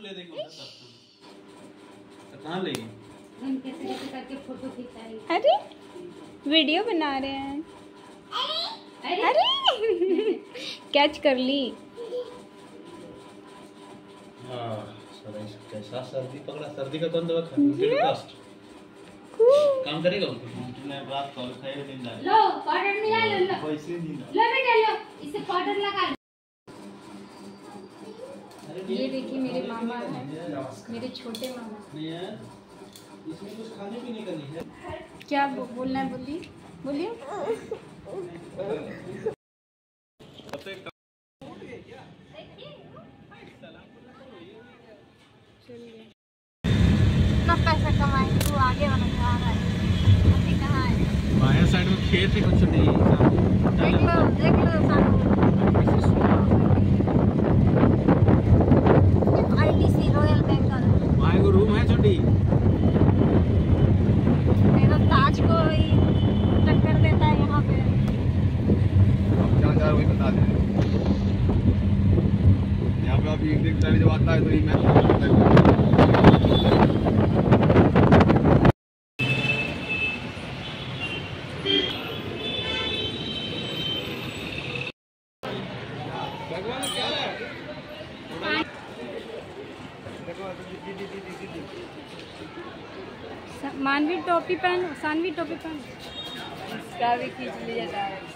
ले देंगे कहाँ लेगी? करके फोटो खिंचाएंगे। अरे वीडियो बना रहे हैं। अरे कैच कर ली। हाँ कैसा सर्दी पकड़ा? सर्दी का कौन दवा खा? काम करेगा उसको? रात को खाए नींद आए। लो पाउडर मिला लो। वैसे नींद लो बेटा लो, इसे पाउडर लगा लो। ये देखिए मेरे मामा हैं, मेरे छोटे मामा। इसमें कुछ खाने पीने का नहीं है? क्या बोलना है? बोलिए बोलिए। कितना पैसा कमाएंगे? तू आगे वाला जा रहा है, अभी कहाँ है? बाया साइड में खेत है कुछ नहीं। देख लो ITC रॉयल बंगाल। वहाँ को रूम है छोटी। मेरा ताज को ही टक्कर देता है यहाँ पे। जहाँ वही बता दें। यहाँ पे अभी एक दिन जब आता है तो मैं मानवी टोपी पहन, सानवी टोपी पहन। इसका भी खींच लिया जा रहा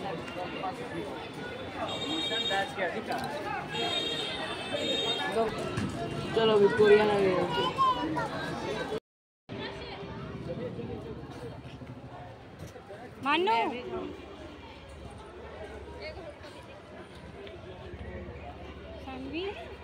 है। चलो विक्टोरिया नगर। मानो सानवी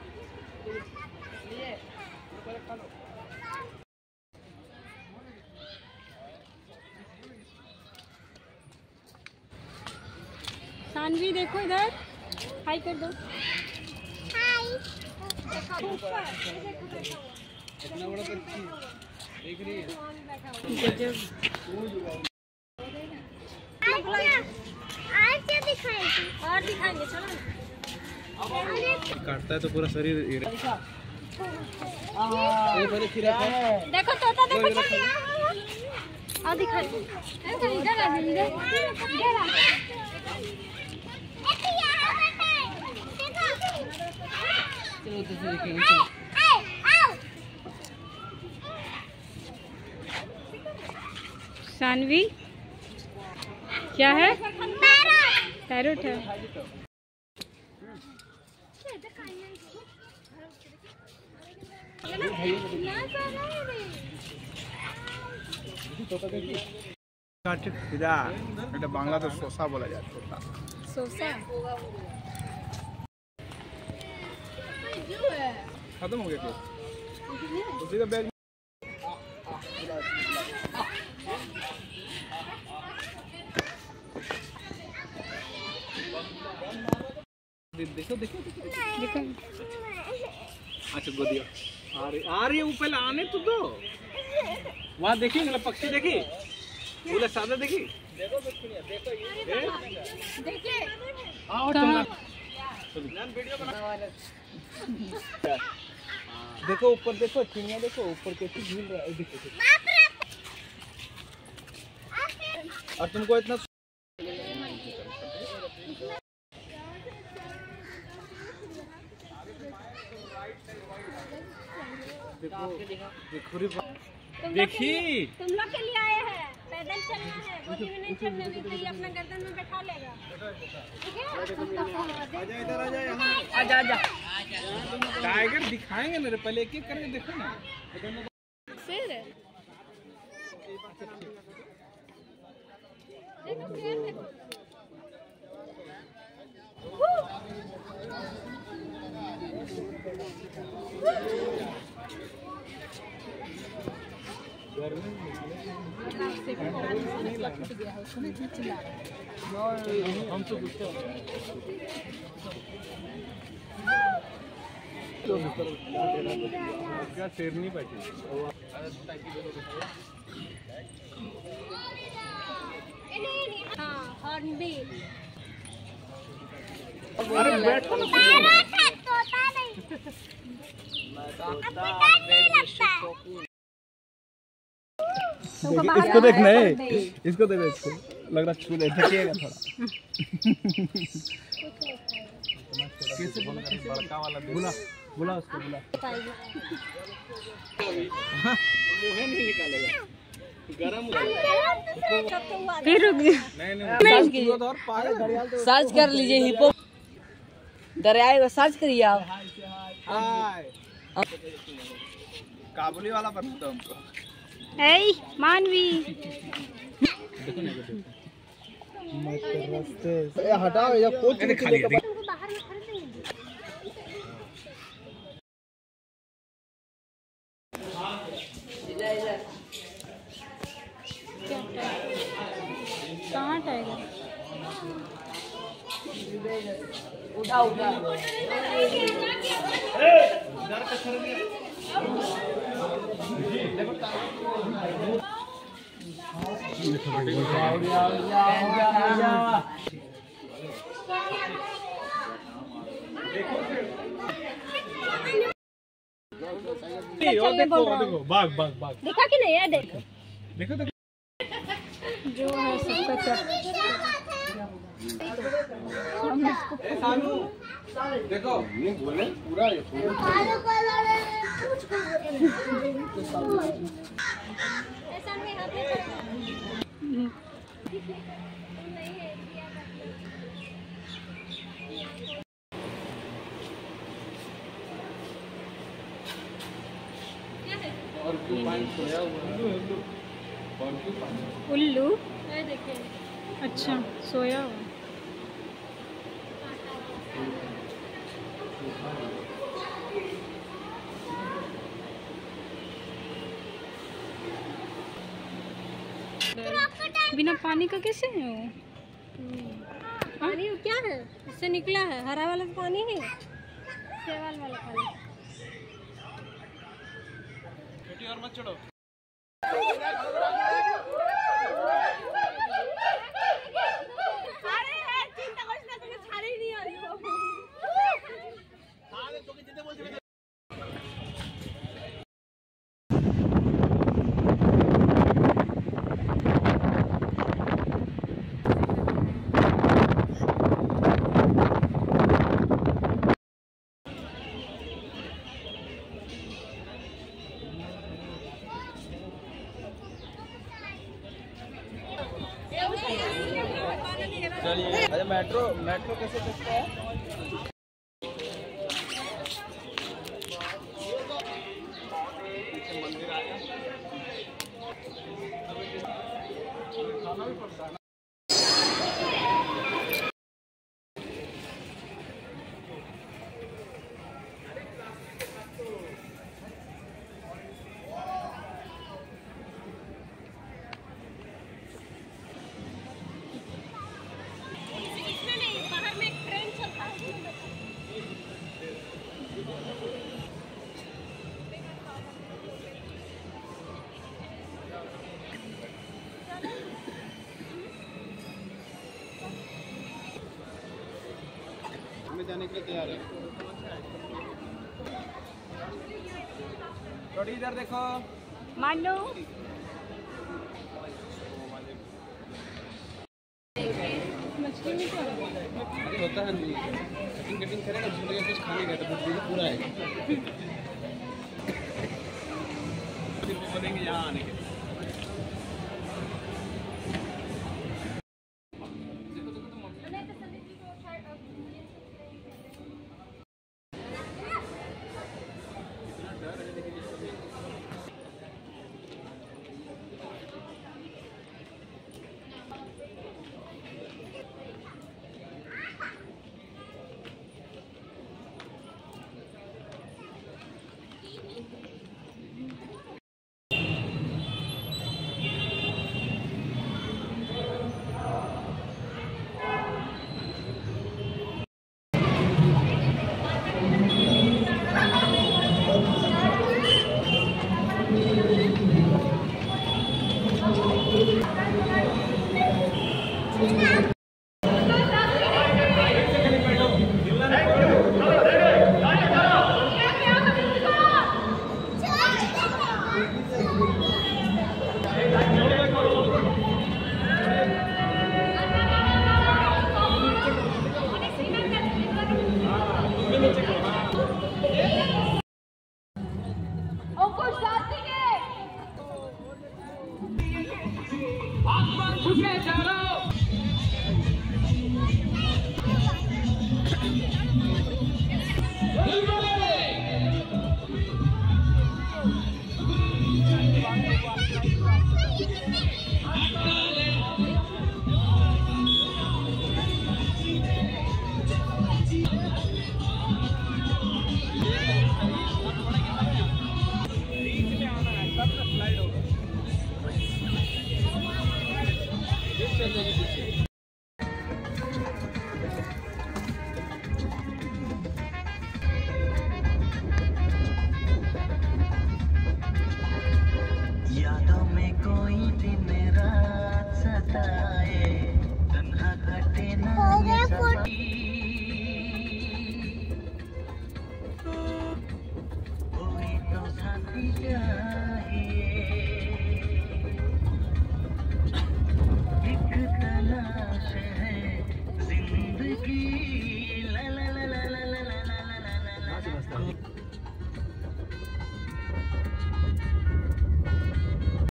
सानवी देखो इधर, हाय कर दो। हाय। इतना बड़ा पक्षी देख रही है। आज क्या दिखाएगी? और दिखाएंगे, चलो ना। काटता है तो पूरा शरीर देखो तोता देखो चलिए। और दिखाएंगे। इधर आ इधर। चलो तो देखेंगे। सानवी क्या है? पैरोट है। এটা বাংলাতে শসা বলা যায়। सोसा खत्म हो गया क्या? उसी का बैग देखो देखो देखो। अच्छा गोदिया आ रही है वो, पहले आने तो दो। वहाँ देखी मतलब पक्षी देखी, बोले सादा देखी। देखो देखिए देखो ऊपर देखो, चिड़िया देखो ऊपर कैसे झूल रहा है। देखो और तुमको इतना देखी तुम लोग के लिए आए हैं। पैदल चलना है, गोदी में नहीं चलने देंगे, ये अपना गर्दन में बैठा लेगा। ठीक है? आजा इधर आजा यहाँ आजा आजा। टाइगर दिखाएंगे मेरे, पहले एक एक करके देखो ना। शेर है। देखो शेर देखो। हम तो गुस्सा क्या शेर नहीं बैठे। हाँ हॉर्नबिल। अरे बैठो ना। इसको देखना है, इसको देखो, इसको लग रहा छू ले झकेगा थोड़ा। कैसे बोला, कैसे बड़का वाला बुला बुला उसको बुला। मुँह नहीं निकालेगा, गरम फिर रुक गया। नहीं सर्च कर लीजिए हिप्पो दरियाई को सर्च करिए आप। हाय काबुली वाला पसंद है हमको। ऐ मानवी ए हटाओ या कोच खाली है। बाहर में खरीदेंगे। कहाँ टाइगर? उठा उठा देखो बाघ बाघ बाघ देखा कि नहीं है? देखो देखो देखो जो है सबका क्या देखो बोले पूरा ऐसा में हाथ में और क्यों पानी सोया हुआ है? उल्लू। ये देखिए अच्छा सोया हुआ। बिना पानी का कैसे है वो? पानी क्या है? इससे निकला है हरा वाला पानी है, सेवाल वाला पानी। बेटी और मत चढ़ो। अरे मेट्रो मेट्रो कैसे चलता है? जाने के लिए तैयार है। थोड़ी इधर देखो मानो मछली में क्या अरे होता है नहीं, कटिंग कटिंग करेगा झूलेगा कुछ खाने का तो पूरा है। फिर वो बोलेंगे यहाँ आने के। आसमान झुके चारों। स्लाइड होगा।